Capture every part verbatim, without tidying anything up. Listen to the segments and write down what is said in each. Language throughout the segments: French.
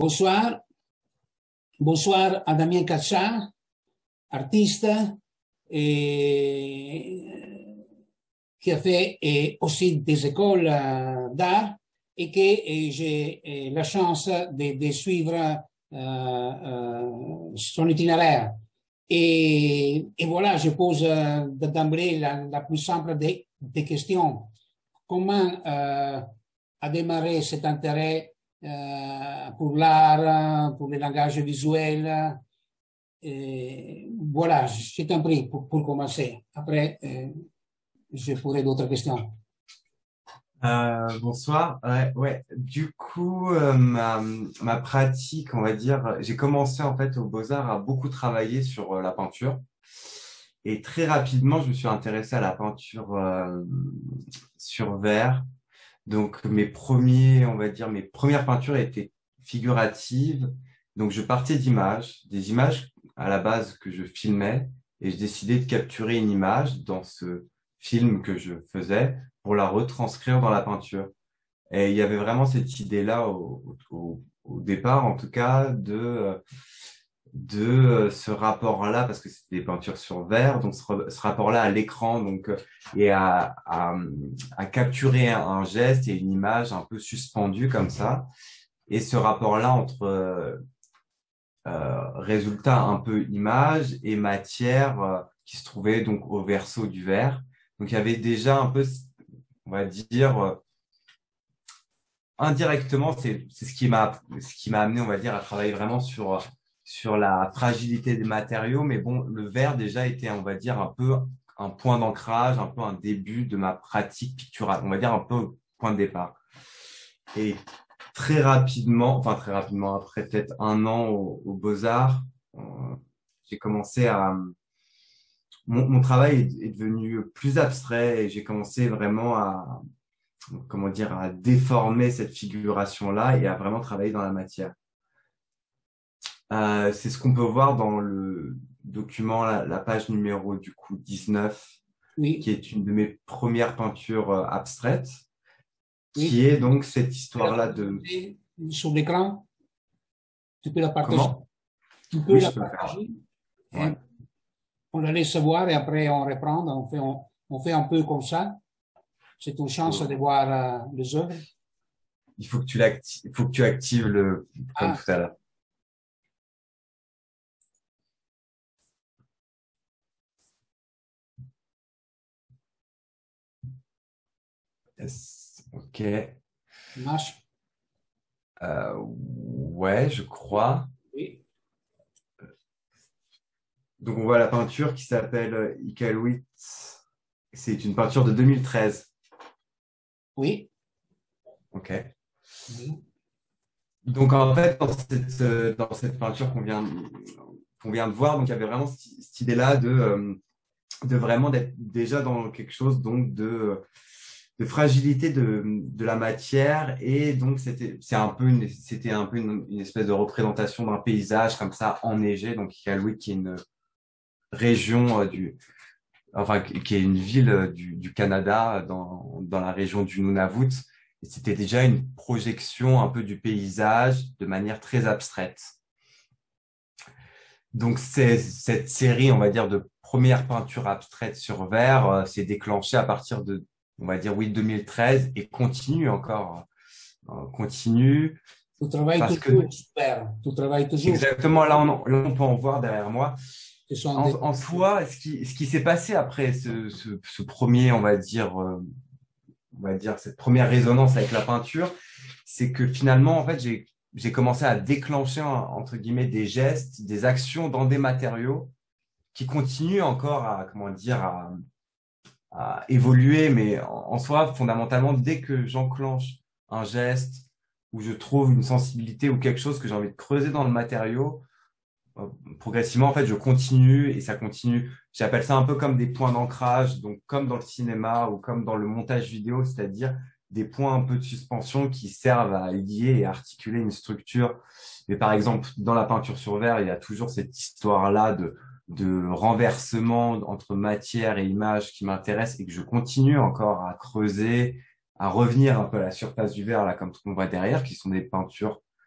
Bonsoir. Bonsoir à Damien Caccia, artiste et qui a fait et aussi des écoles d'art et que j'ai la chance de, de suivre euh, euh, son itinéraire. Et, et voilà, je pose d'emblée la, la plus simple des, des questions. Comment euh, a démarré cet intérêt euh, pour l'art, pour le langage visuel? Et voilà, je t'en prie pour, pour commencer. Après, euh, je pourrai d'autres questions. Euh, bonsoir. Ouais, ouais. Du coup, euh, ma, ma pratique, on va dire, j'ai commencé en fait aux Beaux-Arts à beaucoup travailler sur euh, la peinture. Et très rapidement, je me suis intéressé à la peinture euh, sur verre. Donc, mes premiers, on va dire, mes premières peintures étaient figuratives. Donc, je partais d'images, des images à la base que je filmais, et je décidais de capturer une image dans ce film que je faisais pour la retranscrire dans la peinture. Et il y avait vraiment cette idée-là au, au, au départ, en tout cas, de, euh, de euh, ce rapport-là, parce que c'était des peintures sur verre, donc ce, ce rapport-là à l'écran, donc euh, et à, à, à capturer un, un geste et une image un peu suspendue comme ça, et ce rapport-là entre euh, euh, résultat un peu image et matière euh, qui se trouvait donc au verso du verre. Donc il y avait déjà un peu, on va dire, euh, indirectement, c'est c'est ce qui m'a ce qui m'a amené, on va dire, à travailler vraiment sur sur la fragilité des matériaux. Mais bon, le verre déjà était, on va dire, un peu un point d'ancrage, un peu un début de ma pratique picturale. On va dire un peu point de départ. Et très rapidement, enfin très rapidement, après peut-être un an au, au Beaux-Arts, euh, j'ai commencé à mon, mon travail est, est devenu plus abstrait et j'ai commencé vraiment à comment dire, à déformer cette figuration-là et à vraiment travailler dans la matière. Euh, c'est ce qu'on peut voir dans le document, la, la page numéro du coup dix-neuf, Oui, qui est une de mes premières peintures euh, abstraites, oui. qui est donc cette Tu peux la histoire-là de... partager sur l'écran? Tu peux la partager? Comment? Tu peux Oui, la je peux le faire. partager? Et Ouais. on la laisse voir et après on reprend. On fait, on, on fait un peu comme ça. C'est une chance de Faut- voir euh, les œuvres. Il faut que tu l'actives, il faut que tu actives le, comme Ah, tout à l'heure. Yes. Ok. ça marche. Euh, ouais, je crois. Oui, Donc, on voit la peinture qui s'appelle Iqaluit. C'est une peinture de deux mille treize. oui, OK. oui. Donc, en fait, dans cette, euh, dans cette peinture qu'on vient, qu'on vient de voir, donc, il y avait vraiment cette, cette idée-là de, euh, de vraiment d'être déjà dans quelque chose donc de, de fragilité de, de la matière. Et donc, c'était, c'est un peu une, c'était un peu une, une espèce de représentation d'un paysage comme ça, enneigé. Donc, Iqaluit, qui est une région euh, du, enfin, qui est une ville euh, du, du Canada, dans, dans la région du Nunavut. Et c'était déjà une projection un peu du paysage de manière très abstraite. Donc, c'est, cette série, on va dire, de premières peintures abstraites sur verre euh, s'est déclenchée à partir de, on va dire, oui, deux mille treize et continue encore, euh, continue Tu travailles parce que, toujours, super. Tu travailles toujours. exactement, là, on, là, on peut en voir derrière moi. Ce sont En, des... en soi, ce qui, ce qui s'est passé après ce, ce, ce premier, on va dire, euh, on va dire, cette première résonance avec la peinture, c'est que finalement, en fait, j'ai, j'ai commencé à déclencher, entre guillemets, des gestes, des actions dans des matériaux qui continuent encore à, comment dire, à, à évoluer, mais en, en soi, fondamentalement, dès que j'enclenche un geste où je trouve une sensibilité ou quelque chose que j'ai envie de creuser dans le matériau, euh, progressivement, en fait, je continue et ça continue. J'appelle ça un peu comme des points d'ancrage, donc comme dans le cinéma ou comme dans le montage vidéo, c'est-à-dire des points un peu de suspension qui servent à lier et articuler une structure. Mais par exemple, dans la peinture sur verre, il y a toujours cette histoire-là de, de renversement entre matière et image qui m'intéresse et que je continue encore à creuser, à revenir un peu à la surface du verre, là, comme ce qu'on voit derrière, qui sont des peintures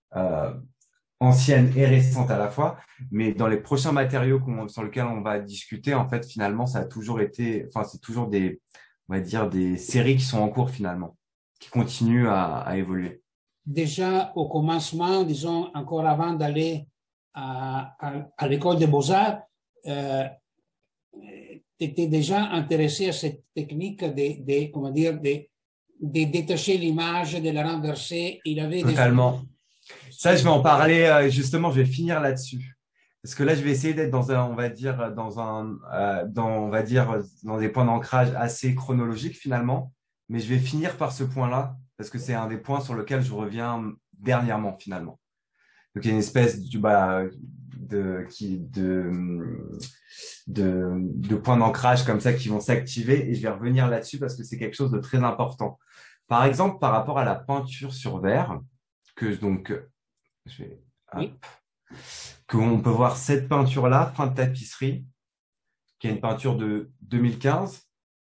euh, anciennes et récentes à la fois. Mais dans les prochains matériaux qu'on- sur lesquels on va discuter, en fait, finalement, ça a toujours été, enfin, c'est toujours des, on va dire, des séries qui sont en cours finalement, qui continuent à, à évoluer. Déjà au commencement, disons encore avant d'aller à, à, à l'école des beaux-arts, euh, tu étais déjà intéressé à cette technique de, de comment dire, de, de détacher l'image, de la renverser. Il avait déjà... Totalement. Ça, je vais en parler, euh, justement, je vais finir là-dessus. Parce que là, je vais essayer d'être dans un, on va dire, dans un, euh, dans, on va dire, dans des points d'ancrage assez chronologiques finalement. Mais je vais finir par ce point-là, parce que c'est un des points sur lequel je reviens dernièrement finalement. Donc, il y a une espèce de, bah, de, qui, de, de, de points d'ancrage comme ça qui vont s'activer et je vais revenir là-dessus parce que c'est quelque chose de très important. Par exemple, par rapport à la peinture sur verre, que donc, je vais, hop, Oui. qu'on peut voir cette peinture-là, fin de tapisserie, qui est une peinture de deux mille quinze.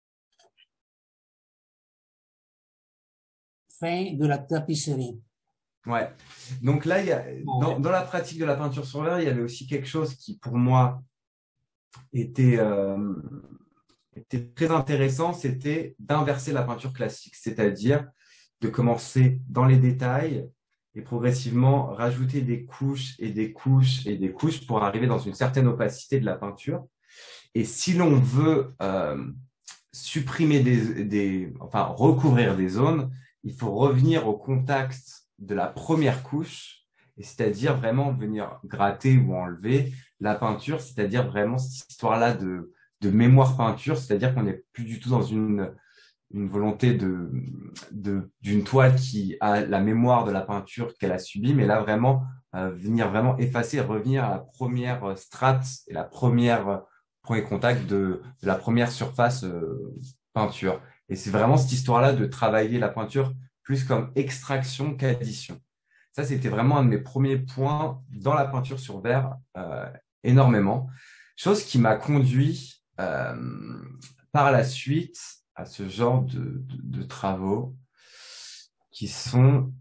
Fin de la tapisserie. Ouais. Donc là, il y a, dans, Bon, dans la pratique de la peinture sur verre, il y avait aussi quelque chose qui, pour moi, était, euh, était très intéressant, c'était d'inverser la peinture classique, c'est-à-dire de commencer dans les détails et progressivement rajouter des couches et des couches et des couches pour arriver dans une certaine opacité de la peinture. Et si l'on veut euh, supprimer des, des, enfin recouvrir des zones, il faut revenir au contact de la première couche, et c'est-à-dire vraiment venir gratter ou enlever la peinture, c'est-à-dire vraiment cette histoire-là de, de mémoire peinture, c'est-à-dire qu'on n'est plus du tout dans une, une volonté de, de, d'une toile qui a la mémoire de la peinture qu'elle a subie, mais là vraiment euh, venir vraiment effacer, revenir à la première strate et la première premier contact de, de la première surface euh, peinture. Et c'est vraiment cette histoire-là de travailler la peinture plus comme extraction qu'addition. Ça, c'était vraiment un de mes premiers points dans la peinture sur verre, euh, énormément. Chose qui m'a conduit euh, par la suite à ce genre de, de, de travaux qui sont,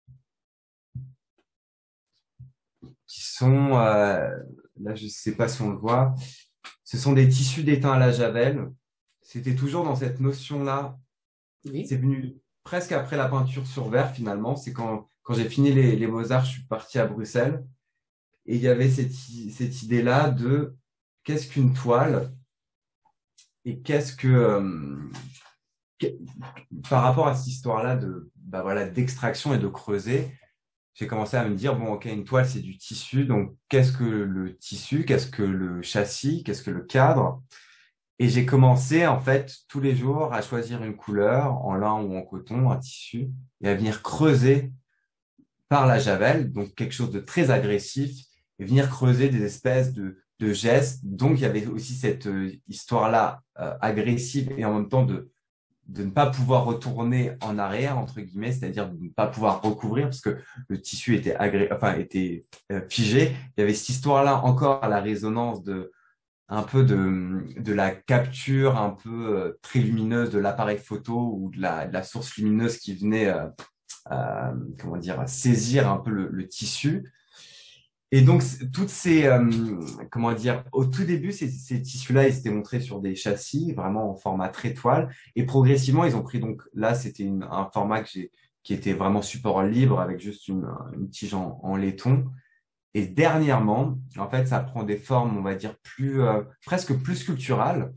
qui sont euh, là, je ne sais pas si on le voit, ce sont des tissus d'étain à la javel. C'était toujours dans cette notion-là. oui. C'est venu presque après la peinture sur verre, finalement. C'est quand, quand j'ai fini les, les Beaux-Arts, je suis parti à Bruxelles. Et il y avait cette, cette idée-là de qu'est-ce qu'une toile et qu'est-ce que, euh, que- par rapport à cette histoire-là de, bah voilà, d'extraction et de creuser, j'ai commencé à me dire, bon, ok, une toile, c'est du tissu. Donc, qu'est-ce que le tissu? Qu'est-ce que le châssis? Qu'est-ce que le cadre? Et j'ai commencé, en fait, tous les jours à choisir une couleur en lin ou en coton, un tissu, et à venir creuser par la javel, donc quelque chose de très agressif, et venir creuser des espèces de, de gestes. Donc, il y avait aussi cette euh, histoire-là euh, agressive et en même temps de, de ne pas pouvoir retourner en arrière, entre guillemets, c'est-à-dire de ne pas pouvoir recouvrir parce que le tissu était, agré enfin, était euh, figé. Il y avait cette histoire-là encore à la résonance de un peu de, de la capture un peu euh, très lumineuse de l'appareil photo ou de la, de la source lumineuse qui venait euh, euh, comment dire saisir un peu le, le tissu. Et donc toutes ces euh, comment dire au tout début ces, ces tissus-là ils étaient montrés sur des châssis vraiment en format très toile et progressivement ils ont pris donc là c'était une- un format que j'ai qui était vraiment support libre avec juste une, une tige en, en laiton. Et dernièrement, en fait, ça prend des formes, on va dire, plus, euh, presque plus sculpturales,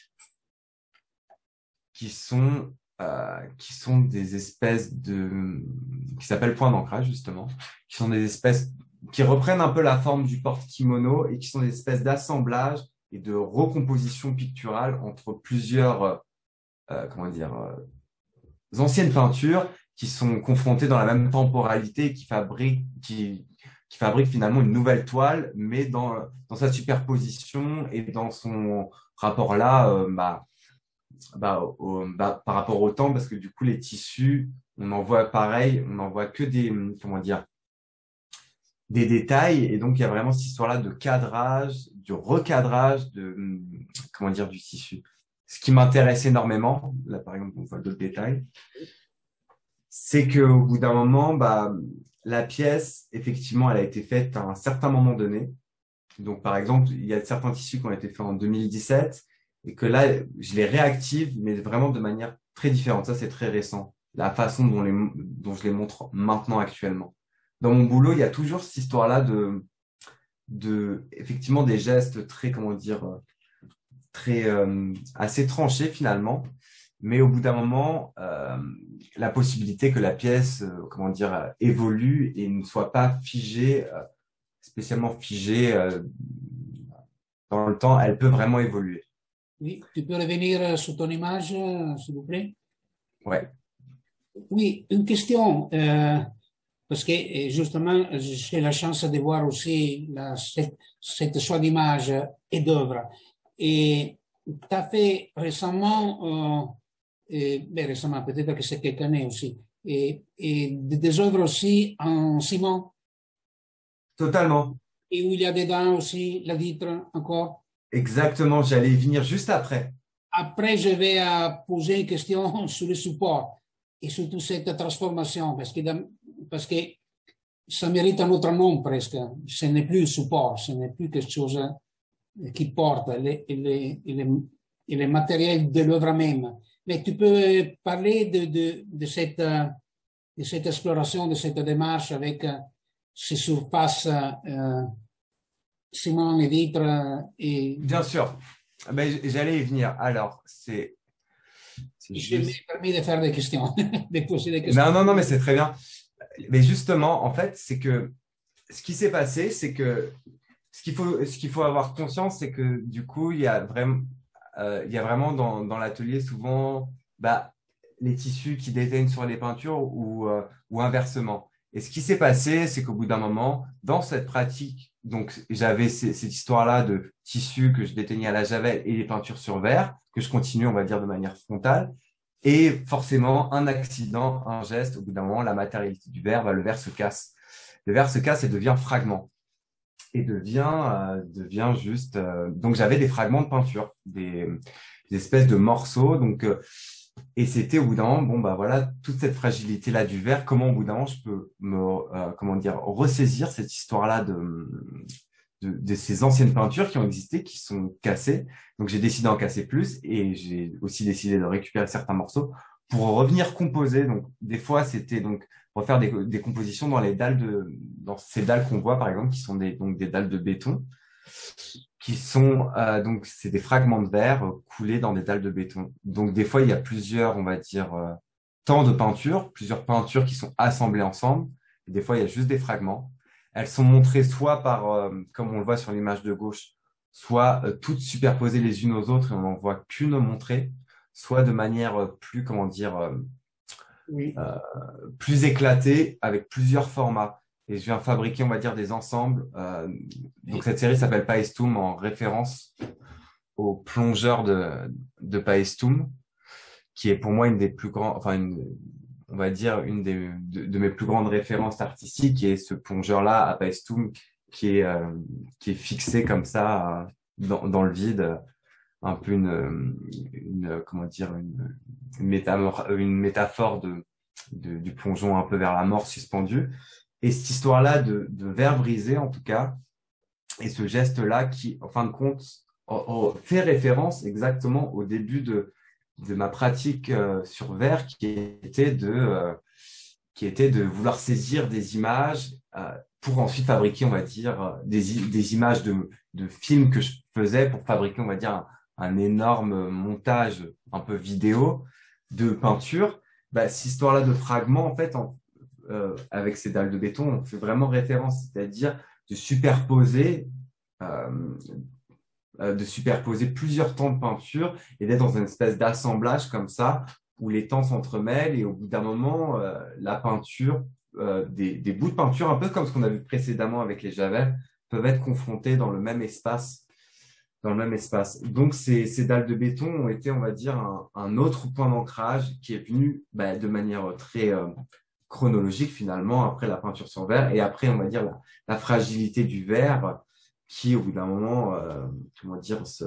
qui sont, euh, qui sont des espèces de, qui s'appellent points d'ancrage, justement, qui sont des espèces qui reprennent un peu la forme du porte-kimono et qui sont des espèces d'assemblage et de recomposition picturale entre plusieurs, euh, comment dire, euh, anciennes peintures qui sont confrontées dans la même temporalité et qui fabriquent, qui, qui fabriquent finalement une nouvelle toile, mais dans, dans sa superposition et dans son rapport là, euh, bah, bah, au- bah, par rapport au temps, parce que du coup, les tissus, on en voit pareil, on n'en voit que des, comment dire, des détails. Et donc, il y a vraiment cette histoire-là de cadrage, du recadrage, de, comment dire, du tissu. Ce qui m'intéresse énormément, là, par exemple, on voit d'autres détails, c'est qu'au bout d'un moment, bah, la pièce, effectivement, elle a été faite à un certain moment donné. Donc, par exemple, il y a certains tissus qui ont été faits en deux mille dix-sept et que là, je les réactive, mais vraiment de manière très différente. Ça, c'est très récent, la façon dont, les, dont je les montre maintenant, actuellement. Dans mon boulot, il y a toujours cette histoire-là de, de, effectivement, des gestes très, comment dire, très, euh, assez tranchés finalement. Mais au bout d'un moment, euh, la possibilité que la pièce, euh, comment dire, évolue et ne soit pas figée, euh, spécialement figée euh, dans le temps, elle peut vraiment évoluer. Oui, tu peux revenir sur ton image, euh, s'il vous plaît? Ouais, Oui, une question, euh, parce que euh, justement, j'ai la chance de voir aussi la, cette, cette choix d'image et d'œuvre. Et tu as fait récemment, euh, et, ben, récemment, peut-être que c'est quelques années aussi, et, et des œuvres aussi en ciment, totalement. et où il y a dedans aussi la vitre encore. Exactement. J'allais y venir juste après. Après, je vais euh, poser une question sur le support et sur toute cette transformation, parce que, dans- parce que ça mérite un autre nom presque. Ce n'est plus le support, ce n'est plus quelque chose qui porte les, les, les, les matériels de l'œuvre même. Mais tu peux parler de, de, de, cette, de cette exploration, de cette démarche avec euh, ces surfaces euh, ciment et vitres et Bien sûr. Ben, j'allais y venir. Alors, c'est c'est je me juste. permets de faire des questions, de poser des questions. Non, non, non, mais c'est très bien. Mais justement, en fait, c'est que ce qui s'est passé, c'est que ce qu'il faut, ce qu'il faut avoir conscience, c'est que du coup, il y a vraiment, euh, il y a vraiment dans, dans l'atelier souvent bah, les tissus qui déteignent sur les peintures ou, euh, ou inversement. Et ce qui s'est passé, c'est qu'au bout d'un moment, dans cette pratique, donc j'avais ces- cette histoire-là de tissus que je déteignais à la javel et les peintures sur verre, que je continue, on va dire, de manière frontale. Et forcément, un accident, un geste, au bout d'un moment, la matérialité du verre, bah, le verre se casse. Le verre se casse et devient fragment et devient, euh, devient juste. Euh, donc, j'avais des fragments de peinture, des, des espèces de morceaux. Donc, euh, et c'était au bout d'un moment, bon, bah voilà, toute cette fragilité-là du verre, comment au bout d'un moment je peux me, euh, comment dire, ressaisir cette histoire-là de, de, de ces anciennes peintures qui ont existé, qui sont cassées. Donc, j'ai décidé d'en casser plus et j'ai aussi décidé de récupérer certains morceaux pour revenir composer. Donc, des fois, c'était donc refaire des, des compositions dans les dalles de, dans ces dalles qu'on voit, par exemple, qui sont des, donc des dalles de béton, qui sont, euh, donc, c'est des fragments de verre euh, coulés dans des dalles de béton. Donc, des fois, il y a plusieurs, on va dire, euh, temps de peinture, plusieurs peintures qui sont assemblées ensemble. Et des fois, il y a juste des fragments. Elles sont montrées soit par, euh, comme on le voit sur l'image de gauche, soit euh, toutes superposées les unes aux autres et on n'en voit qu'une montrée, soit de manière euh, plus, comment dire, euh, Oui. euh, plus éclatée avec plusieurs formats. Et je viens fabriquer, on va dire, des ensembles. Euh, donc, cette série s'appelle Paestum en référence au plongeur de, de Paestum, qui est pour moi une des plus grands, enfin, une, on va dire, une des, de, de mes plus grandes références artistiques, qui est ce plongeur-là à Paestum, qui est, euh, qui est fixé comme ça, euh, dans, dans le vide, un peu une, une comment dire, une, une, métamor- une métaphore de, de, du plongeon un peu vers la mort suspendu. Et cette histoire-là de, de verre brisé, en tout cas, et ce geste-là qui, en fin de compte, oh, oh, fait référence exactement au début de, de ma pratique euh, sur verre, qui était de, euh, qui était de vouloir saisir des images euh, pour ensuite fabriquer, on va dire, des, i- des images de, de films que je faisais pour fabriquer, on va dire, un, un énorme montage un peu vidéo de peinture. Bah, cette histoire-là de fragments, en fait, en- euh, avec ces dalles de béton, on fait vraiment référence, c'est-à-dire de superposer, euh, euh, de superposer plusieurs temps de peinture et d'être dans une espèce d'assemblage comme ça, où les temps s'entremêlent et au bout d'un moment, euh, la peinture, euh, des, des bouts de peinture, un peu comme ce qu'on a vu précédemment avec les javels, peuvent être confrontés dans le même espace. Dans le même espace. Donc, ces, ces dalles de béton ont été, on va dire, un, un autre point d'ancrage qui est venu bah, de manière très euh, chronologique finalement après la peinture sur verre et après, on va dire, la, la fragilité du verre qui, au bout d'un moment, euh, comment dire, se,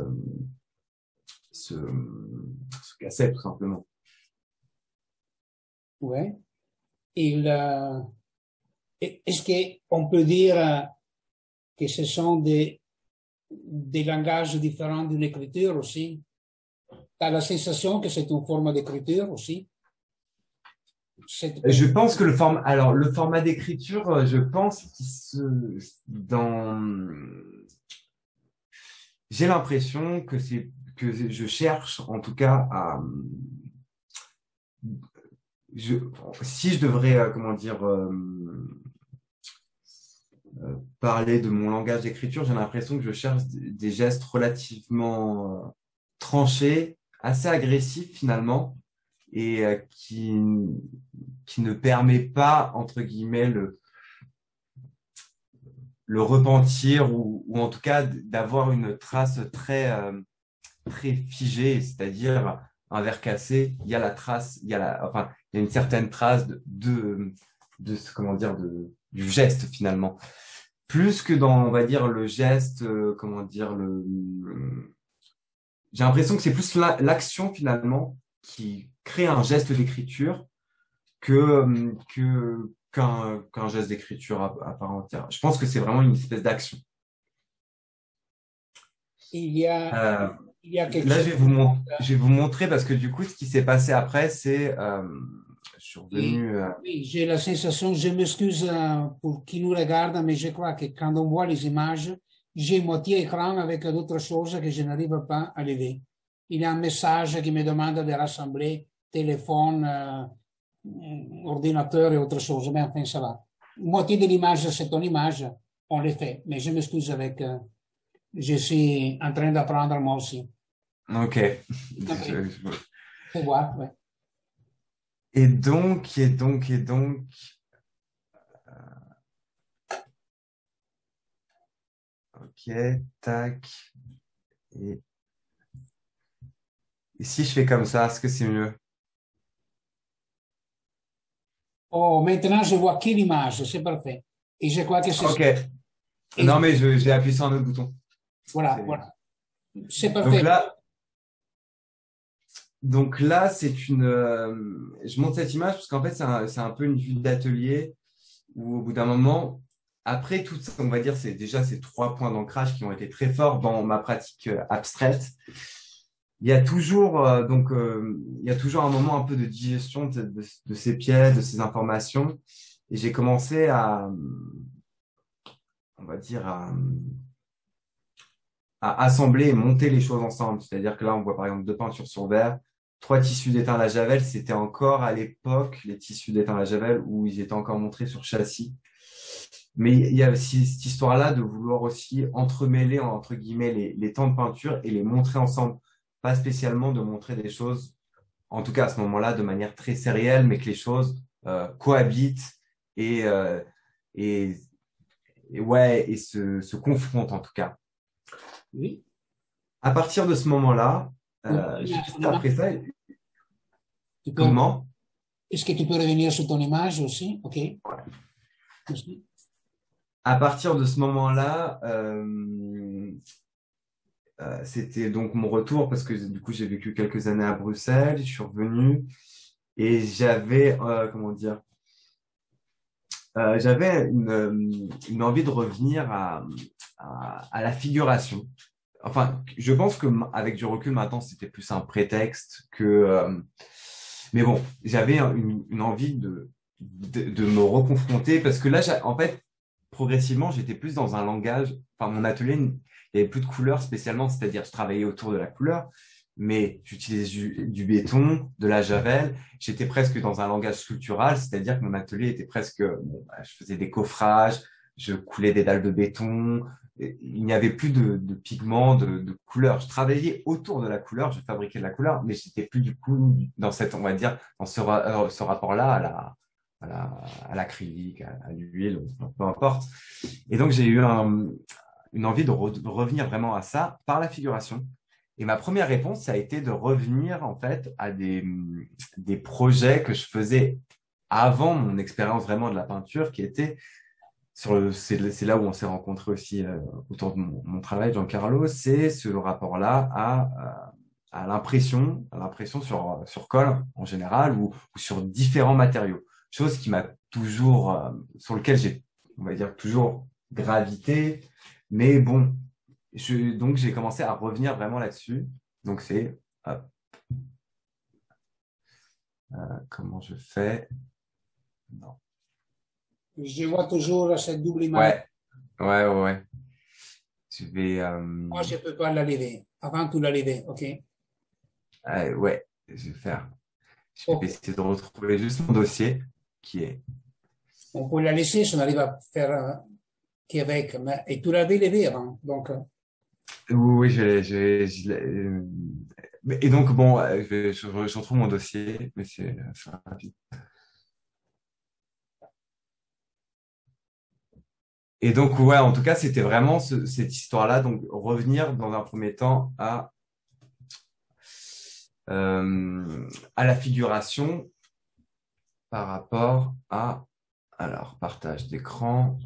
se, se cassait tout simplement. Ouais. Il, euh, est-ce qu'on peut dire que ce sont des, des langages différents d'une écriture aussi? Tu as la sensation que c'est une forme d'écriture aussi? Je pense que le format, alors le format d'écriture, je pense qu'il se, dans, j'ai l'impression que c'est, que je cherche en tout cas à, je, si je devrais, euh, comment dire, euh, euh, parler de mon langage d'écriture, j'ai l'impression que je cherche des, des gestes relativement euh, tranchés, assez agressifs finalement, et euh, qui, qui ne permet pas, entre guillemets, le, le repentir ou, ou en tout cas d'avoir une trace très, euh, très figée, c'est-à-dire un verre cassé, il y a la trace, il y a la, enfin, il y a une certaine trace de, de, de ce, comment dire, de, du geste finalement. Plus que dans, on va dire, le geste, euh, comment dire, le, le j'ai l'impression que c'est plus la- l'action finalement qui crée un geste d'écriture que, euh, que, qu'un, qu'un geste d'écriture à, à part entière. Je pense que c'est vraiment une espèce d'action. Il y a, Euh, il y a quelque Là, je chose. vais vous, mon- je vais vous montrer parce que du coup, ce qui s'est passé après, c'est, euh, je suis Oui, revenu, euh, oui, j'ai la sensation, je m'excuse euh, pour qui nous regarde, mais je crois que quand on voit les images, j'ai moitié écran avec d'autres choses que je n'arrive pas à lever. Il y a un message qui me demande de rassembler téléphone, euh, ordinateur et autre chose, mais enfin, ça va. Moitié de l'image, c'est ton image, on le fait, mais je m'excuse avec, euh, je suis en train d'apprendre moi aussi. ok. Ok, Je- je- c'est voir, ouais. Et donc, et donc, et donc, ok, tac. Et, et si je fais comme ça, est-ce que c'est mieux? Oh, maintenant, je vois que l'image, c'est parfait. Et je crois que c'est ça. Ok. Et Non, mais je- j'ai appuyé sur un autre bouton. voilà, C'est- voilà. C'est Donc parfait. là, donc là, c'est une. euh, je montre cette image parce qu'en fait, c'est un, c'est un peu une vue d'atelier où, au bout d'un moment, après tout, ça, on va dire, c'est déjà ces trois points d'ancrage qui ont été très forts dans ma pratique euh, abstraite. Il y a toujours, euh, donc, euh, il y a toujours un moment un peu de digestion de, de- de ces pièces, de ces informations. Et j'ai commencé à, on va dire, à, à assembler et monter les choses ensemble. C'est-à-dire que là, on voit par exemple deux peintures sur verre, trois tissus d'étain à la javel. C'était encore à l'époque les tissus d'étain à la javel où ils étaient encore montrés sur châssis. Mais il y a aussi cette histoire-là de vouloir aussi entremêler, entre guillemets, les, les temps de peinture et les montrer ensemble. Pas spécialement de montrer des choses, en tout cas à ce moment-là, de manière très sérielle, mais que les choses euh, cohabitent et, euh, et, et ouais, et se, se confrontent en tout cas. Oui. À partir de ce moment-là, On euh, revient à juste ton image. après ça, Tu peux, comment? est-ce que tu peux revenir sur ton image aussi? OK. Merci. À partir de ce moment-là, euh, euh, c'était donc mon retour parce que du coup j'ai vécu quelques années à Bruxelles, je suis revenu et j'avais, euh, comment dire, euh, j'avais une, euh, une envie de revenir à, à, à la figuration. Enfin, je pense que m- avec du recul maintenant, c'était plus un prétexte que. euh, mais bon, j'avais un- une, une envie de, de, de me reconfronter parce que là, j'ai- en fait, progressivement, j'étais plus dans un langage. Enfin, mon atelier, il n'y avait plus de couleur spécialement, c'est-à-dire je travaillais autour de la couleur, mais j'utilisais du, du béton, de la javel. J'étais presque dans un langage sculptural, c'est-à-dire que mon atelier était presque. Bon, bah, je faisais des coffrages, je coulais des dalles de béton. Et il n'y avait plus de, de pigments, de, de couleurs. Je travaillais autour de la couleur, je fabriquais de la couleur, mais j'étais plus du coup dans cette, on va dire, dans ce, ra- euh, ce rapport-là à la, à la, à l'acrylique, à, à l'huile, peu importe. Et donc, j'ai eu un- une envie de, re- de revenir vraiment à ça par la figuration. Et ma première réponse, ça a été de revenir en fait à des, des projets que je faisais avant mon expérience vraiment de la peinture, qui était sur le, c'est, c'est là où on s'est rencontrés aussi euh, autour de mon, mon travail, Giancarlo, c'est ce rapport-là à, à, à l'impression, à l'impression sur, sur colle en général ou, ou sur différents matériaux. Chose qui m'a toujours, euh, sur lequel j'ai, on va dire, toujours gravité. Mais bon, je, donc j'ai commencé à revenir vraiment là-dessus. Donc c'est, hop, euh, comment je fais? Non. Je vois toujours cette double image. Ouais, ouais, ouais, ouais. Je vais, euh, Moi, je ne peux pas la lever. Avant, tu la lever, OK? euh, ouais, je vais faire. Je vais OK. essayer de retrouver juste mon dossier qui est. On peut la laisser si on arrive à faire euh, qu'avec. Mais, et tu l'avais levé avant. Donc, euh, Oui, oui, je, je, je l'ai- euh, mais- et donc bon, euh, je, vais- je, je retrouve mon dossier, mais c'est c'est rapide. Et donc ouais, en tout cas, c'était vraiment ce- cette histoire-là. Donc revenir dans un premier temps à euh, à la figuration par rapport à alors partage d'écran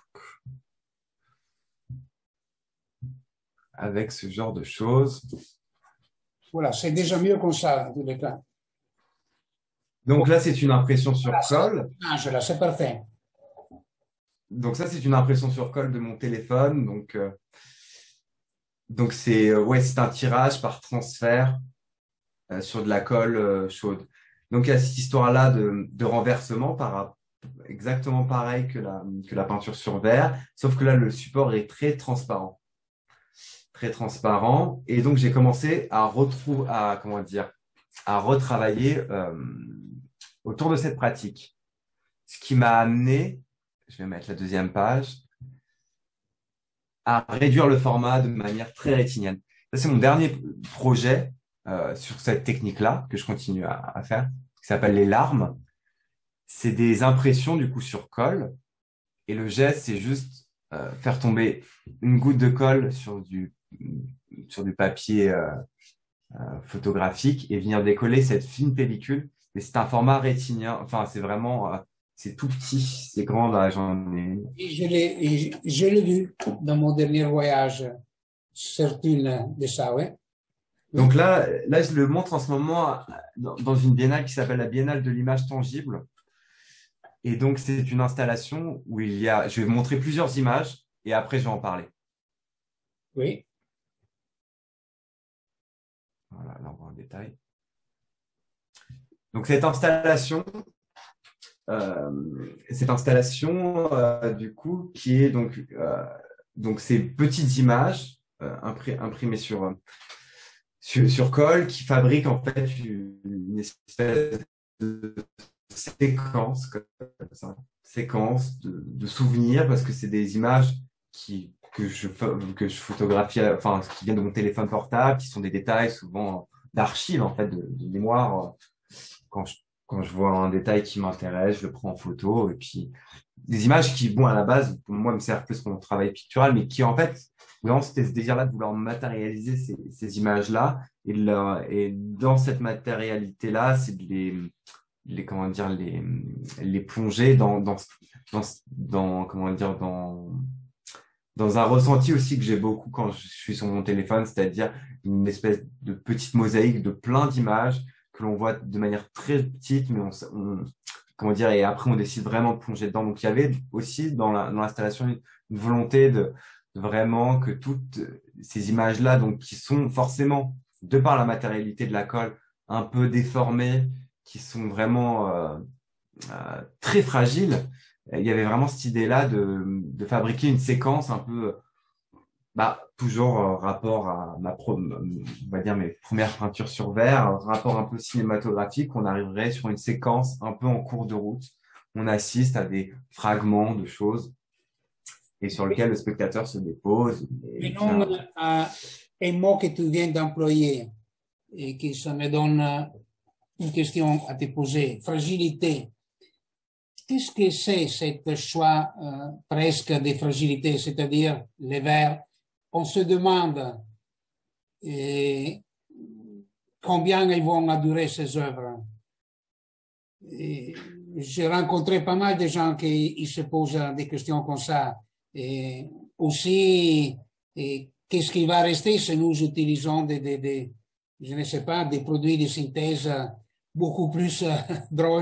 avec ce genre de choses. voilà, c'est déjà mieux comme ça, en tous les cas. Donc là, c'est une impression sur Voilà, c'est la colle. image, là, c'est parfait. Donc ça, c'est une impression sur colle de mon téléphone. Donc euh, donc c'est euh, ouais, c'est un tirage par transfert euh, sur de la colle euh, chaude. Donc il y a cette histoire-là de, de renversement par rap- exactement pareil que la que la peinture sur verre, sauf que là le support est très transparent, très transparent. Et donc j'ai commencé à retrouver, à comment dire, à retravailler euh, autour de cette pratique. Ce qui m'a amené, je vais mettre la deuxième page, à réduire le format de manière très rétinienne. Ça, c'est mon dernier projet euh, sur cette technique-là que je continue à, à faire, qui s'appelle les larmes. C'est des impressions du coup sur colle. Et le geste, c'est juste euh, faire tomber une goutte de colle sur du, sur du papier euh, euh, photographique et venir décoller cette fine pellicule. Et c'est un format rétinien. Enfin, c'est vraiment, euh, c'est tout petit, c'est grand. Là, j'en ai. Et je l'ai, et je, je l'ai vu dans mon dernier voyage, certaines de ça, ouais. Donc là, là, je le montre en ce moment dans dans une biennale qui s'appelle la Biennale de l'image tangible. Et donc, c'est une installation où il y a, je vais montrer plusieurs images et après, je vais en parler. Oui. Voilà, là, on voit en détail. Donc, cette installation, euh, cette installation, euh, du coup, qui est donc, euh, donc ces petites images euh, impré- imprimées sur, sur, sur colle qui fabriquent en fait une espèce de séquence, comme ça, séquence de, de souvenirs, parce que c'est des images qui, que, je, que je photographie, enfin, qui viennent de mon téléphone portable, qui sont des détails souvent d'archives, en fait, de, de mémoire. Quand je, quand je vois un détail qui m'intéresse, je le prends en photo. Et puis, des images qui, bon, à la base, pour moi, me servent plus pour mon travail pictural, mais qui, en fait, vraiment, c'était ce désir-là de vouloir matérialiser ces, ces images-là. Et, là, et dans cette matérialité-là, c'est de les, les, comment dire, les, les plonger dans, dans, dans, dans, comment dire, dans, dans un ressenti aussi que j'ai beaucoup quand je suis sur mon téléphone, c'est-à-dire une espèce de petite mosaïque de plein d'images que l'on voit de manière très petite, mais on, on, comment dire, et après on décide vraiment de plonger dedans. Donc il y avait aussi dans la, dans l'installation une, une volonté de, de vraiment que toutes ces images-là, donc qui sont forcément, de par la matérialité de la colle, un peu déformées, qui sont vraiment euh, euh, très fragiles, il y avait vraiment cette idée-là de, de fabriquer une séquence un peu, bah, toujours euh, rapport à ma pro, on va dire mes premières peintures sur verre, un rapport un peu cinématographique, on arriverait sur une séquence un peu en cours de route. On assiste à des fragments de choses et sur lesquels le spectateur se dépose. Et Mais non, vient... euh, un mot que tu viens d'employer et qui ça me donne une question à te poser. Fragilité. Qu'est-ce que c'est cette choix euh, presque de fragilité, c'est-à-dire les vers? On se demande et, combien ils vont durer ces œuvres. J'ai rencontré pas mal de gens qui se posent des questions comme ça. Et aussi, qu'est-ce qui va rester si nous utilisons des, des, des, je ne sais pas, des produits de synthèse beaucoup plus drôles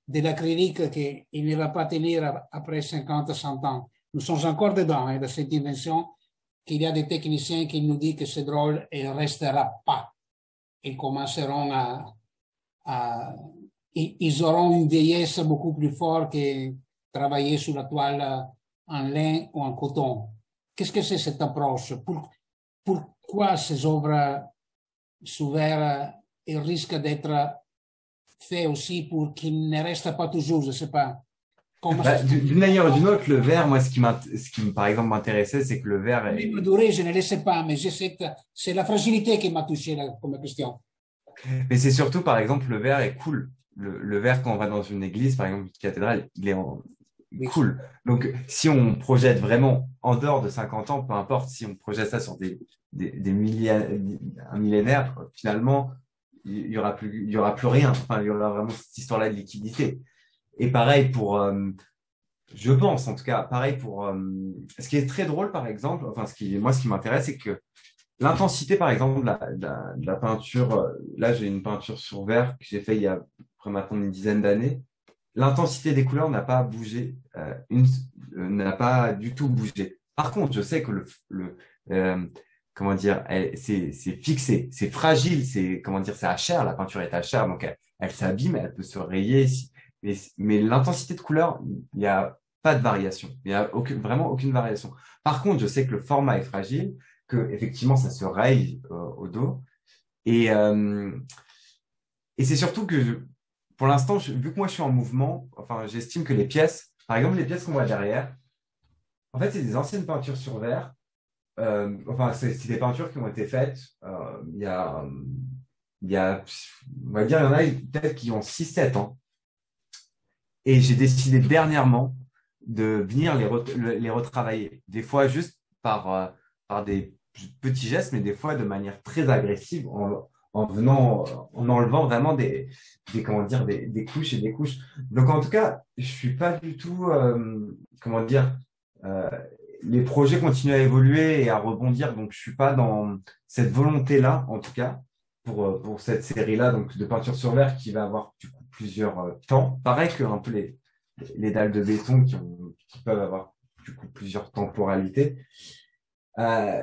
de l'acrylique qu'il ne va pas tenir après cinquante, cent ans. Nous sommes encore dedans, hein, de cette invention, qu'il y a des techniciens qui nous disent que c'est drôle et ne restera pas. Ils commenceront à, à... Ils auront une vieillesse beaucoup plus forte que travailler sur la toile en lin ou en coton. Qu'est-ce que c'est cette approche? Pour, pourquoi ces œuvres sous verre risquent d'être faites aussi pour qu'ils ne restent pas toujours, je ne sais pas. Bah, d'une manière ou d'une autre, le verre, moi, ce qui, ce qui par exemple, m'intéressait, c'est que le verre est... Même durée, je ne le sais pas, mais c'est la fragilité qui m'a touché là, comme question. Mais c'est surtout, par exemple, le verre est cool. Le, le verre, quand on va dans une église, par exemple, une cathédrale, il est en... oui. Cool. Donc, si on projette vraiment en dehors de cinquante ans, peu importe, si on projette ça sur des, des, des millénaires, un millénaire, finalement, il y aura plus, il y aura plus rien. Enfin, il y aura vraiment cette histoire-là de liquidité. Et pareil pour, euh, je pense en tout cas, pareil pour, euh, ce qui est très drôle par exemple, enfin, ce qui, moi, ce qui m'intéresse, c'est que l'intensité, par exemple, de la, de la, de la peinture, là, j'ai une peinture sur verre que j'ai fait il y a après maintenant une dizaine d'années. L'intensité des couleurs n'a pas bougé, euh, une, euh, n'a pas du tout bougé. Par contre, je sais que le, le euh, comment dire, c'est fixé, c'est fragile, c'est, comment dire, c'est à chair, la peinture est à chair, donc elle, elle s'abîme, elle peut se rayer. Si, mais, mais l'intensité de couleur, il n'y a pas de variation, il n'y a aucune, vraiment aucune variation. Par contre, je sais que le format est fragile, que effectivement ça se raye euh, au dos, et, euh, et c'est surtout que je, pour l'instant, vu que moi je suis en mouvement, enfin, j'estime que les pièces, par exemple les pièces qu'on voit derrière, en fait, c'est des anciennes peintures sur verre. Euh, enfin, c'est des peintures qui ont été faites euh, il y a, il y a, on va dire, il y en a peut-être qui ont six sept ans. Et j'ai décidé dernièrement de venir les, re, les retravailler. Des fois juste par, euh, par des petits gestes, mais des fois de manière très agressive, en, en venant, en enlevant vraiment des, des comment dire, des, des couches et des couches. Donc en tout cas, je suis pas du tout, euh, comment dire, euh, les projets continuent à évoluer et à rebondir, donc je suis pas dans cette volonté-là, en tout cas, pour, pour cette série-là, donc de peinture sur verre qui va avoir du coup plusieurs euh, temps. Pareil que un peu les, les dalles de béton qui, ont, qui peuvent avoir du coup plusieurs temporalités. Euh,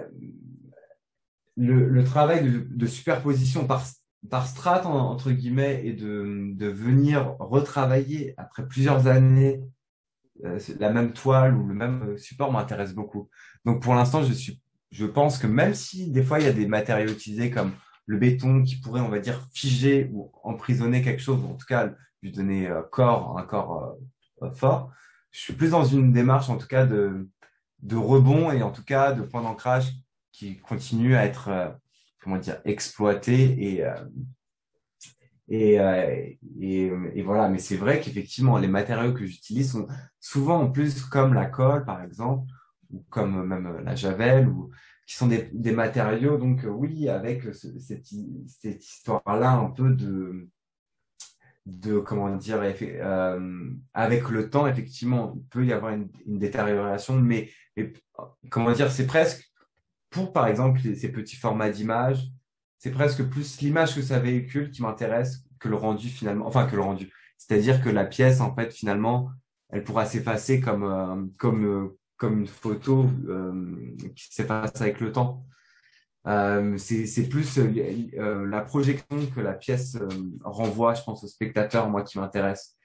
le, le travail de, de superposition par, par strate, entre guillemets, et de, de venir retravailler après plusieurs années euh, la même toile ou le même support m'intéresse beaucoup. Donc pour l'instant, je suis, je pense que même si des fois il y a des matériaux utilisés comme le béton qui pourrait, on va dire, figer ou emprisonner quelque chose, ou en tout cas lui donner euh, corps, un corps euh, fort, je suis plus dans une démarche en tout cas de, de rebond et en tout cas de point d'ancrage qui continue à être, euh, comment dire, exploité et, euh, et, euh, et, et voilà. Mais c'est vrai qu'effectivement, les matériaux que j'utilise sont souvent en plus comme la colle, par exemple, ou comme même la javel, ou qui sont des, des matériaux, donc oui, avec ce, cette, cette histoire-là un peu de, de comment dire, euh, avec le temps, effectivement, il peut y avoir une, une détérioration, mais, mais comment dire, c'est presque, pour par exemple ces petits formats d'images, c'est presque plus l'image que ça véhicule qui m'intéresse que le rendu finalement, enfin que le rendu. C'est-à-dire que la pièce, en fait, finalement, elle pourra s'effacer comme, euh, comme, euh, comme une photo euh, qui s'efface avec le temps. Euh, c'est plus euh, la projection que la pièce euh, renvoie, je pense, au spectateur, moi, qui m'intéresse.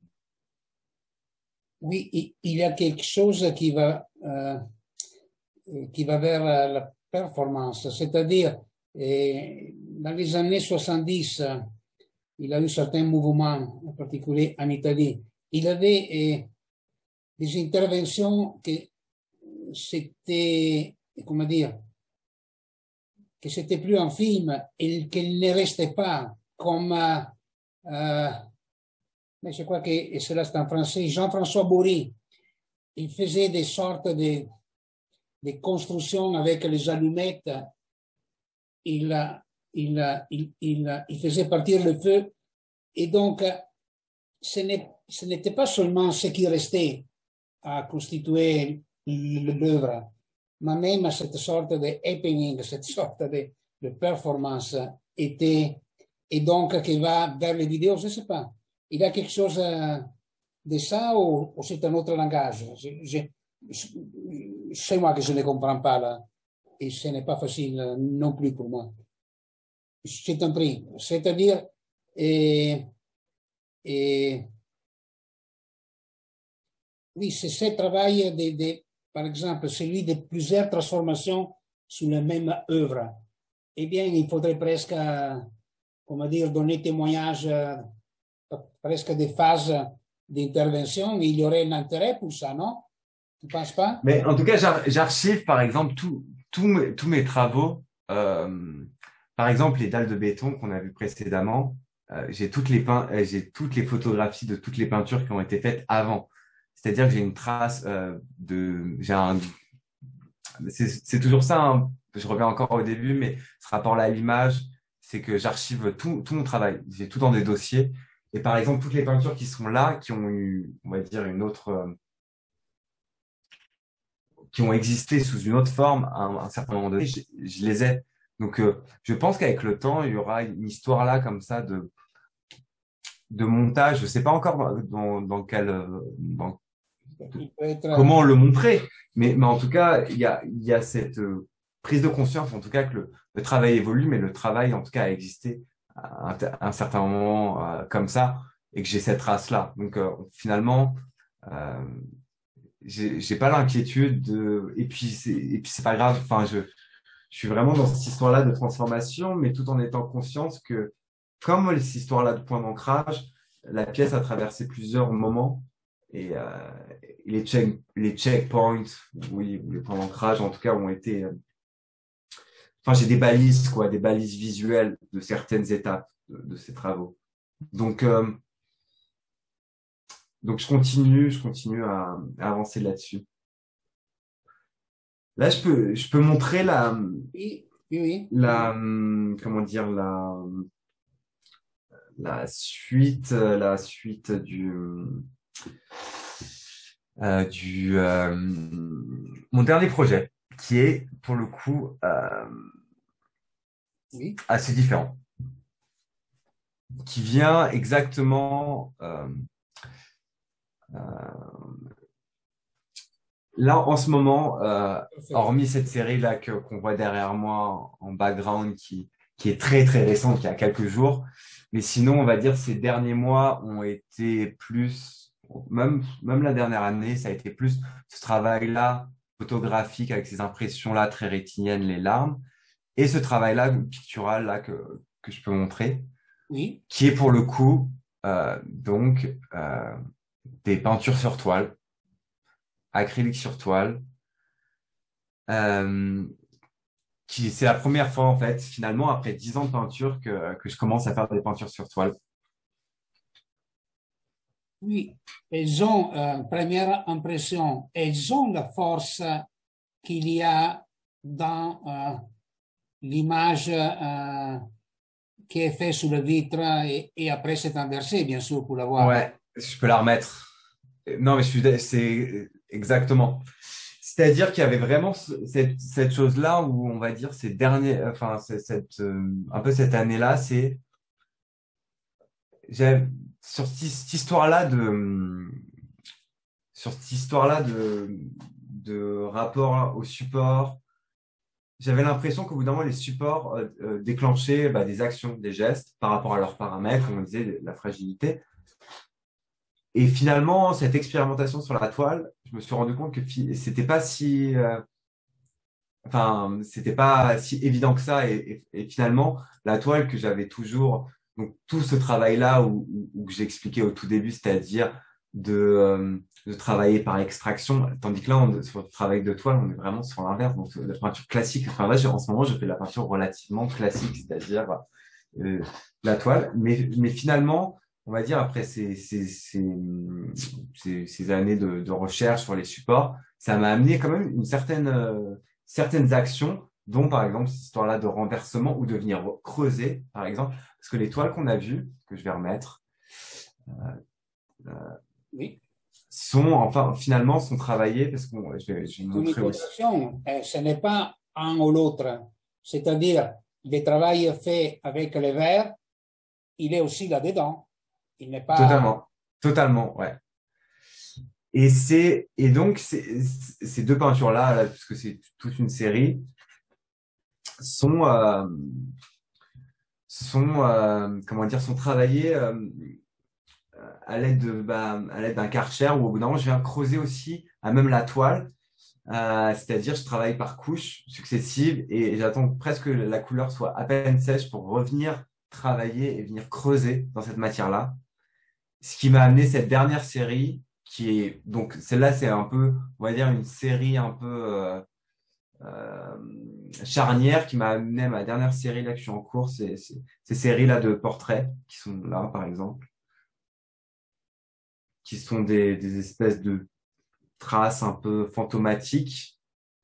Oui, il y a quelque chose qui va, euh, qui va vers la, la performance, c'est-à-dire dans les années soixante-dix, il y a eu certains mouvements, en particulier en Italie. Il y avait eh, des interventions que c'était, comment dire, que c'était plus un film et qu'elle ne restait pas comme, euh, mais je crois que cela c'est en français, Jean-François Bory. Il faisait des sortes de, de constructions avec les allumettes. Il, il, il, il, il faisait partir le feu. Et donc, ce n'était pas seulement ce qui restait à constituer l'œuvre, mais même cette sorte de happening, cette sorte de, de performance était, et donc qui va vers les vidéos, je ne sais pas. il y a quelque chose euh, de ça ou, ou c'est un autre langage? C'est moi que je ne comprends pas là. Et ce n'est pas facile non plus pour moi. Je t'en prie. C'est-à-dire, et, et, oui, c'est ce travail, de, de, par exemple, celui de plusieurs transformations sur la même œuvre. Eh bien, il faudrait presque, comment dire, donner témoignage presque des phases d'intervention. Il y aurait un intérêt pour ça, non? Tu ne penses pas? Mais en tout cas, j'archive, par exemple, tous tout mes, tous mes travaux. Euh, par exemple, les dalles de béton qu'on a vues précédemment, euh, j'ai toutes les peint, euh, j'ai toutes les photographies de toutes les peintures qui ont été faites avant. C'est-à-dire que j'ai une trace euh, de, j'ai un, c'est toujours ça, hein. Je reviens encore au début, mais ce rapport-là à l'image, c'est que j'archive tout, tout mon travail. J'ai tout dans des dossiers. Et par exemple, toutes les peintures qui sont là, qui ont eu, on va dire, une autre, euh, qui ont existé sous une autre forme à un, à un certain moment donné, je, je les ai. Donc, euh, je pense qu'avec le temps, il y aura une histoire là comme ça de, de montage. Je ne sais pas encore dans, dans quel, dans, être... comment le montrer, mais, mais en tout cas, il y a, il y a cette euh, prise de conscience, en tout cas, que le, le travail évolue, mais le travail, en tout cas, a existé à un, à un certain moment euh, comme ça, et que j'ai cette trace-là. Donc, euh, finalement, euh, j'ai pas l'inquiétude de et puis c'est et puis c'est pas grave, enfin je je suis vraiment dans cette histoire-là de transformation, mais tout en étant consciente que comme cette histoire-là de point d'ancrage, la pièce a traversé plusieurs moments et, euh, et les check les checkpoints, oui, les points d'ancrage en tout cas ont été, euh, enfin j'ai des balises quoi, des balises visuelles de certaines étapes de, de ces travaux. Donc euh, Donc, je continue, je continue à, à avancer là-dessus. Là, je peux, je peux montrer la, oui, oui. la, comment dire, la, la suite, la suite du, euh, du, euh, mon dernier projet, qui est pour le coup euh, Oui. assez différent, qui vient exactement. Euh, euh, Là, en ce moment, euh, hormis cette série-là que, qu'on voit derrière moi en background, qui, qui est très, très récente, qui a quelques jours, mais sinon, on va dire, ces derniers mois ont été plus, même, même la dernière année, ça a été plus ce travail-là photographique avec ces impressions-là très rétiniennes, les larmes, et ce travail-là pictural là que, que je peux montrer, oui. qui est pour le coup, euh, donc, euh, des peintures sur toile, acrylique sur toile. Euh, qui, c'est la première fois, en fait, finalement, après dix ans de peinture, que, que je commence à faire des peintures sur toile. Oui, elles ont, euh, première impression, elles ont la force qu'il y a dans euh, l'image euh, qui est faite sur le vitre et, et après c'est inversé, bien sûr, pour la voir. Ouais, je peux la remettre. Non, mais je suis, c'est exactement. C'est-à-dire qu'il y avait vraiment cette, cette chose-là où on va dire ces derniers, enfin, cette, un peu cette année-là, c'est, j'ai, sur cette histoire-là de, sur cette histoire-là de, de rapport au support, j'avais l'impression qu'au bout d'un moment, les supports euh, euh, déclenchaient bah, des actions, des gestes par rapport à leurs paramètres, comme on disait, la fragilité. Et finalement, cette expérimentation sur la toile, je me suis rendu compte que c'était pas si, euh, enfin, c'était pas si évident que ça. Et, et, et finalement, la toile que j'avais toujours, donc tout ce travail-là où, où, où j'expliquais au tout début, c'est-à-dire de, euh, de travailler par extraction, tandis que là, on, sur le travail de toile, on est vraiment sur l'inverse. Donc, la peinture classique. Enfin, là, en ce moment, je fais de la peinture relativement classique, c'est-à-dire euh, la toile. Mais, mais finalement, on va dire, après ces, ces, ces, ces, ces années de, de recherche sur les supports, ça m'a amené quand même une certaine, euh, certaines actions, dont par exemple cette histoire-là de renversement ou de venir creuser, par exemple, parce que les toiles qu'on a vues, que je vais remettre, euh, euh, oui. sont, enfin, finalement, sont travaillées, parce que bon, je vais, je vais montrer aussi. Ce n'est pas un ou l'autre, c'est-à-dire le travail fait avec les verres, il est aussi là-dedans. Il n'est pas... Totalement. Totalement, ouais. Et, c'est, et donc, ces, ces deux peintures-là, là, puisque c'est toute une série, sont, euh, sont, euh, comment dire, sont travaillées euh, à l'aide de, bah, à l'aide d'un Karcher où au bout d'un moment, je viens creuser aussi à même la toile. Euh, c'est-à-dire, je travaille par couches successives et j'attends presque que la couleur soit à peine sèche pour revenir travailler et venir creuser dans cette matière-là. Ce qui m'a amené cette dernière série qui est, donc celle-là, c'est un peu, on va dire, une série un peu euh, euh, charnière qui m'a amené à ma dernière série là que je suis en cours, c'est c'est- ces séries-là de portraits qui sont là, par exemple, qui sont des, des espèces de traces un peu fantomatiques.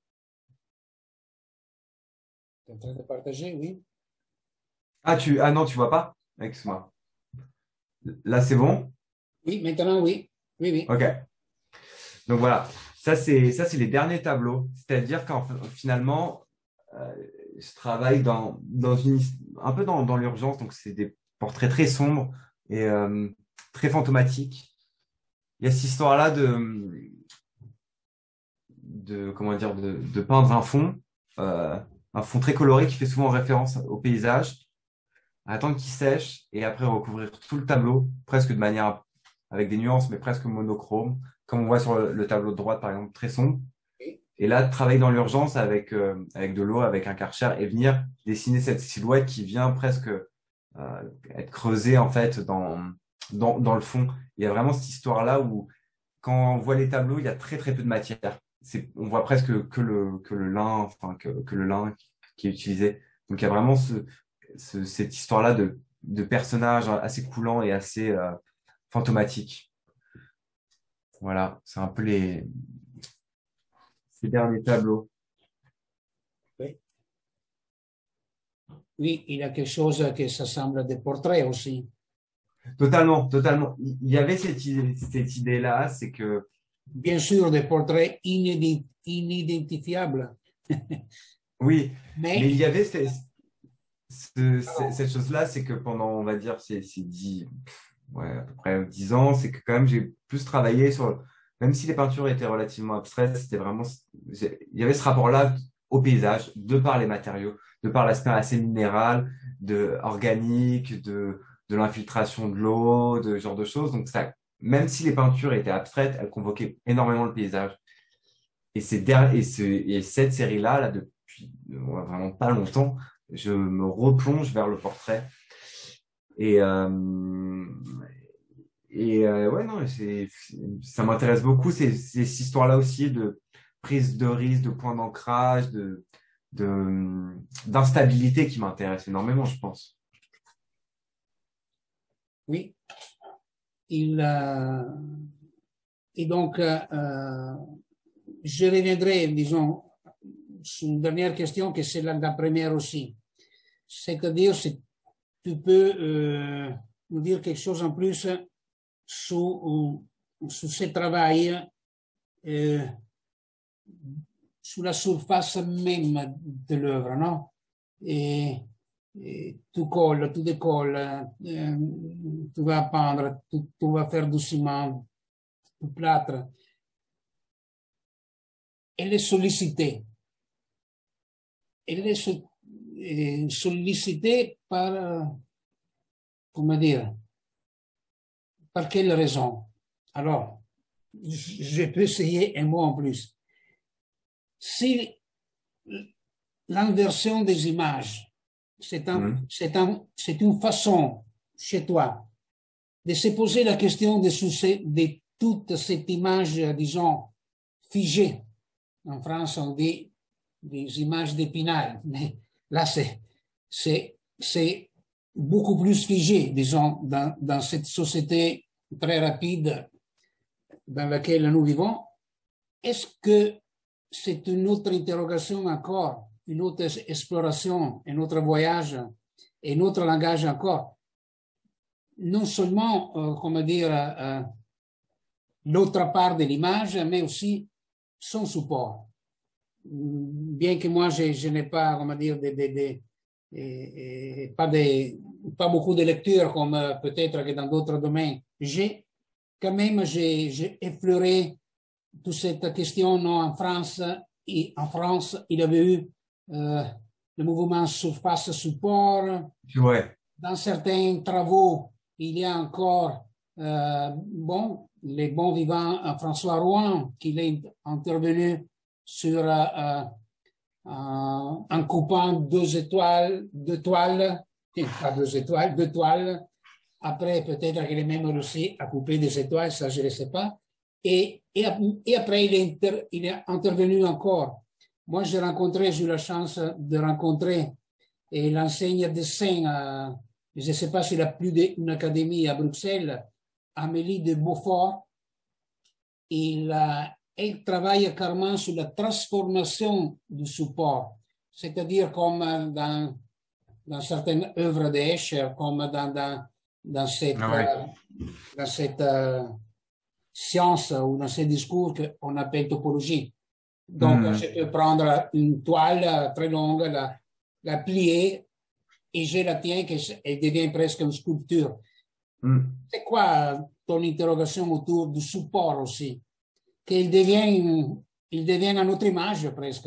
en train de partager, oui. Ah, tu, ah non, tu vois pas? Excuse-moi. Là, c'est bon? Oui, maintenant, oui. Oui, oui. Ok. Donc voilà, ça c'est ça c'est les derniers tableaux. C'est-à-dire qu'en finalement, euh, je travaille dans dans une un peu dans, dans l'urgence. Donc c'est des portraits très sombres et euh, très fantomatiques. Il y a cette histoire-là de de comment dire de, de peindre un fond, euh, un fond très coloré qui fait souvent référence au paysage, attendre qu'il sèche et après recouvrir tout le tableau presque de manière avec des nuances mais presque monochrome, comme on voit sur le, le tableau de droite par exemple très sombre. Oui, Et là, travailler dans l'urgence avec, euh, avec de l'eau, avec un Karcher et venir dessiner cette silhouette qui vient presque euh, être creusée en fait dans, dans, dans le fond. Il y a vraiment cette histoire-là où quand on voit les tableaux, il y a très très peu de matière. C'est, on voit presque que le, que le lin, enfin que, que le lin qui est utilisé. Donc il y a vraiment ce, ce, cette histoire-là de, de personnages assez coulants et assez euh, fantomatiques. Voilà, c'est un peu les, ces derniers tableaux. oui. Oui, il y a quelque chose qui s'assemble à des portraits aussi. Totalement, totalement. Il y avait cette idée, cette idée-là, c'est que, Bien sûr, des portraits inédi- inidentifiables. oui, mais il Mais, y avait ce- ce- ce- pardon, cette chose-là, c'est que pendant, on va dire, ces, ces dix, ouais, à peu près dix ans, c'est que quand même, j'ai plus travaillé sur, même si les peintures étaient relativement abstraites, c'était vraiment, j'ai- il y avait ce rapport-là au paysage, de par les matériaux, de par l'aspect assez minéral, de, organique, de, de l'infiltration de l'eau, de ce genre de choses. Donc ça, même si les peintures étaient abstraites, elles convoquaient énormément le paysage. Et, ces der- et, ce, et cette série-là, là, depuis euh, vraiment pas longtemps, je me replonge vers le portrait. Et, euh, et euh, ouais, non, c'est, ça m'intéresse beaucoup, ces, ces histoires-là aussi de prise de risque, de point d'ancrage, de, de, d'instabilité qui m'intéresse énormément, je pense. oui, il, euh, et donc, euh, je reviendrai, disons, sur une dernière question, que c'est la, la première aussi. C'est-à-dire, si tu peux euh, nous dire quelque chose en plus sur, sur ce travail, euh, sur la surface même de l'œuvre, non? Et, et tu colles, tu décolles, euh, tu vas peindre, tu, tu vas faire du ciment, du plâtre. Elle est sollicitée. Elle est so- euh, sollicitée par, euh, comment dire, par quelle raison? Alors, je peux essayer un mot en plus. Si l'inversion des images, c'est un, Mhm. c'est un, c'est une façon chez toi de se poser la question de, de toute cette image, disons, figée. En France, on dit des images d'épinal, mais là, c'est, c'est, c'est beaucoup plus figé, disons, dans, dans cette société très rapide dans laquelle nous vivons. Est-ce que c'est une autre interrogation encore, une autre exploration, un autre voyage, un autre langage encore? Non seulement, euh, comment dire, euh, l'autre part de l'image, mais aussi son support. Bien que moi, je, je n'ai pas, comment dire, de, de, de, de, pas de, pas beaucoup de lecture comme euh, peut-être que dans d'autres domaines. J'ai quand même j'ai, j'ai effleuré toute cette question. Non, en France, et en France, il y avait eu euh, le mouvement surface support. Ouais. Dans certains travaux, il y a encore euh, bon, les bons vivants euh, François Rouen, qui est intervenu sur euh, euh, en coupant deux étoiles, deux toiles, pas deux étoiles, deux toiles. Après, peut-être qu'il est même réussi à couper des étoiles, ça je ne sais pas. Et, et, et après, il est, inter, il est intervenu encore. Moi, j'ai rencontré, j'ai eu la chance de rencontrer l'enseigne de dessin, à, je ne sais pas s'il a plus d'une académie à Bruxelles, Amélie de Beaufort. Il, elle travaille carrément sur la transformation du support, c'est-à-dire comme dans, dans certaines œuvres d'Escher, comme dans, dans, dans cette, Ah ouais. euh, dans cette euh, science ou dans ce discours qu'on appelle topologie. Donc, Mmh. je peux prendre une toile très longue, la, la plier et je la tiens, qu'elle devient presque une sculpture. Mmh. C'est quoi ton interrogation autour du support aussi? Qu'il devient, il devient à notre image presque.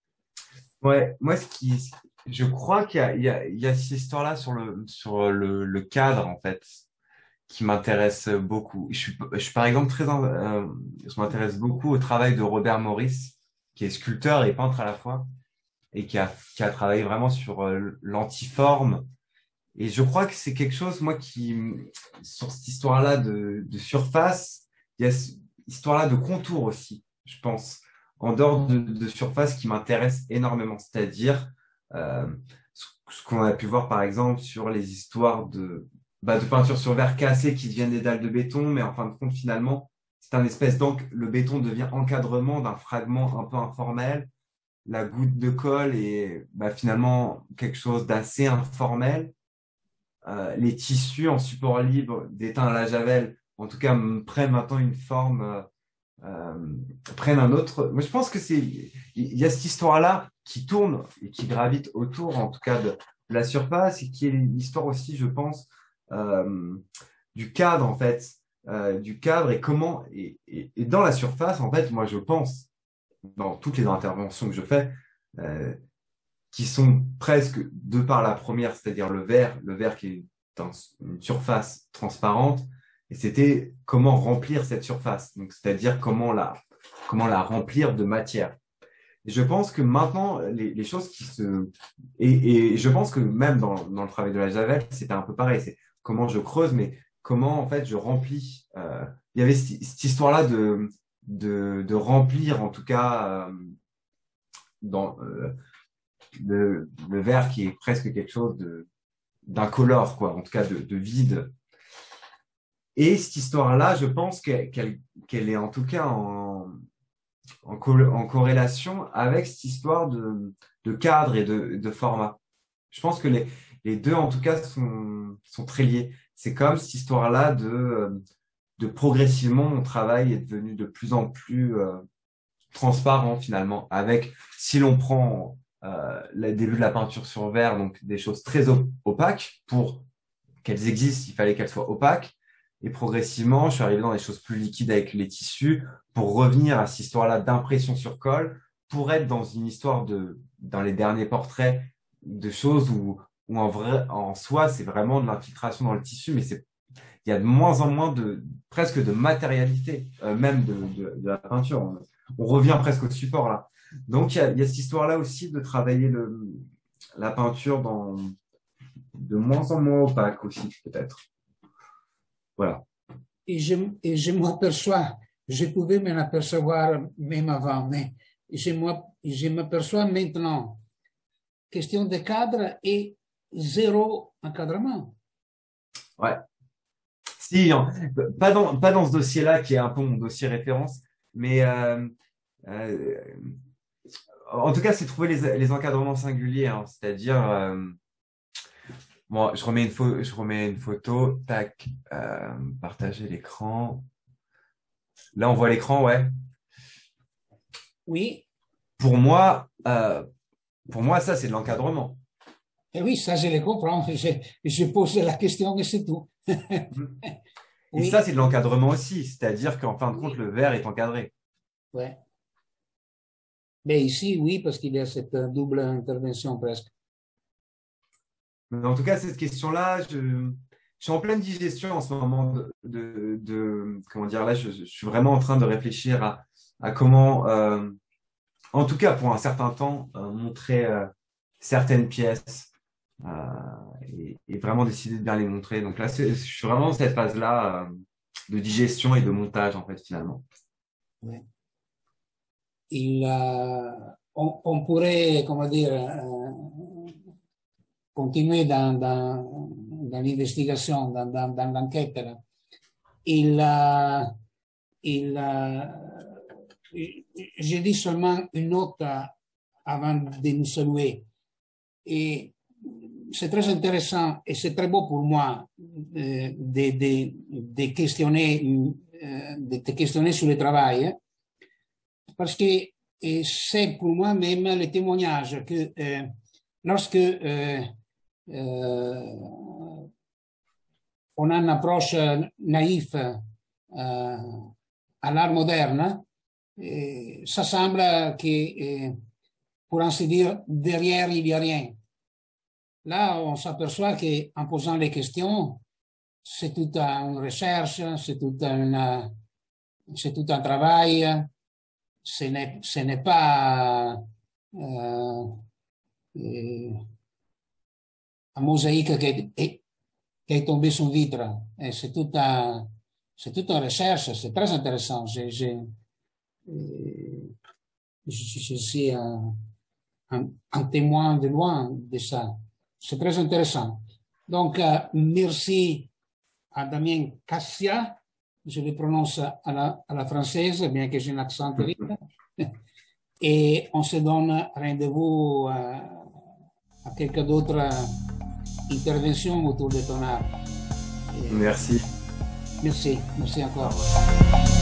Ouais, moi, ce qui, je crois qu'il y a, il y a, il y a cette histoire-là sur le, sur le, le cadre, en fait, qui m'intéresse beaucoup. Je suis, je suis par exemple très, euh, je m'intéresse beaucoup au travail de Robert Morris, qui est sculpteur et peintre à la fois, et qui a, qui a travaillé vraiment sur euh, l'antiforme. Et je crois que c'est quelque chose, moi, qui, sur cette histoire-là de, de surface, il y a cette histoire-là de contour aussi, je pense, en dehors de, de surface qui m'intéresse énormément. C'est-à-dire euh, ce, ce qu'on a pu voir, par exemple, sur les histoires de, bah, de peinture sur verre cassé qui deviennent des dalles de béton, mais en fin de compte, finalement, c'est un espèce d'encre, le béton devient encadrement d'un fragment un peu informel. La goutte de colle est bah, finalement quelque chose d'assez informel. Euh, les tissus en support libre d'étain à la javel, en tout cas, prennent maintenant une forme, euh, euh, prennent un autre. Moi, je pense que c'est, il y a cette histoire-là qui tourne et qui gravite autour, en tout cas, de, de la surface et qui est l'histoire aussi, je pense, euh, du cadre, en fait, euh, du cadre et comment, et, et, et dans la surface, en fait, moi, je pense, dans toutes les interventions que je fais, euh, qui sont presque de par la première, c'est-à-dire le verre, le verre qui est dans une surface transparente, et c'était comment remplir cette surface, donc c'est-à-dire comment la, comment la remplir de matière. Et je pense que maintenant, les, les choses qui se... Et, et je pense que même dans, dans le travail de la javel, c'était un peu pareil, c'est comment je creuse, mais comment en fait je remplis. Euh, il y avait cette, cette histoire-là de, de, de remplir, en tout cas, euh, dans... Euh, le, le verre qui est presque quelque chose de, d'incolore, quoi, en tout cas de, de vide. Et cette histoire-là, je pense qu'elle, qu'elle, qu'elle est en tout cas en, en, co- en corrélation avec cette histoire de, de cadre et de, de format. Je pense que les, les deux, en tout cas, sont, sont très liés. C'est comme cette histoire-là de, de progressivement, mon travail est devenu de plus en plus euh, transparent finalement, avec, si l'on prend euh, le début de la peinture sur verre, donc des choses très op- opaques, pour qu'elles existent, il fallait qu'elles soient opaques, et progressivement, je suis arrivé dans des choses plus liquides avec les tissus, pour revenir à cette histoire-là d'impression sur colle, pour être dans une histoire de, dans les derniers portraits, de choses où, où en vrai, en soi, c'est vraiment de l'infiltration dans le tissu, mais c'est il y a de moins en moins de presque de matérialité, euh, même de, de, de la peinture. On, on revient presque au support là. Donc il y a, il y a cette histoire-là aussi de travailler le, la peinture dans de moins en moins opaque aussi, peut-être. Voilà. Et je, et je m'aperçois, je pouvais m'en apercevoir même avant, mais je, je m'aperçois maintenant, question de cadre et zéro encadrement. Ouais. Si, hein, pas dans, pas dans ce dossier-là qui est un peu mon dossier référence, mais euh, euh, en tout cas, c'est trouver les, les encadrements singuliers, hein, c'est-à-dire, euh, bon, je remets une, pho- je remets une photo, tac, euh, partager l'écran. Là, on voit l'écran, ouais. Oui. Pour moi, euh, pour moi, ça, c'est de l'encadrement. Et oui, ça, je le comprends. Je, je pose la question et c'est tout. Et Oui, ça, c'est de l'encadrement aussi, c'est-à-dire qu'en fin de compte, oui, le verre est encadré. ouais. Mais ici, oui, parce qu'il y a cette double intervention presque. Mais en tout cas, cette question-là, je, je suis en pleine digestion en ce moment de, de, de- comment dire, là, je, je suis vraiment en train de réfléchir à, à comment, euh, en tout cas pour un certain temps, euh, montrer euh, certaines pièces euh, et, et vraiment décider de bien les montrer. Donc là, c'est- je suis vraiment dans cette phase-là euh, de digestion et de montage, en fait, finalement. Ouais. Il, euh, on, on pourrait, comment dire, euh, continuer dans, dans, dans l'investigation, dans, dans, dans l'enquête. Là. Il, euh, il, euh, j'ai dit seulement une note avant de nous saluer. Et c'est très intéressant et c'est très beau pour moi euh, de, de, de, questionner, euh, de te questionner sur le travail, hein, parce que euh, c'est pour moi même le témoignage que euh, lorsque euh, euh, on a une approche naïve euh, à l'art moderne, euh, ça semble que, euh, pour ainsi dire, derrière il n'y a rien. Là, on s'aperçoit qu'en posant les questions, c'est toute une recherche, c'est tout un, c'est tout un travail. Ce n'est, ce n'est pas euh, euh, un mosaïque qui est, qui est tombé sur vitre. Et c'est tout un, c'est toute une recherche, c'est très intéressant. J'ai, j'ai, euh, je, je suis un, un, un témoin de loin de ça. C'est très intéressant. Donc, euh, merci à Damien Cassia, je le prononce à la, à la française, bien que j'ai un accent terrible. Et on se donne rendez-vous euh, à quelques d'autres interventions autour de ton art. Et Merci. merci, merci Au encore. revoir.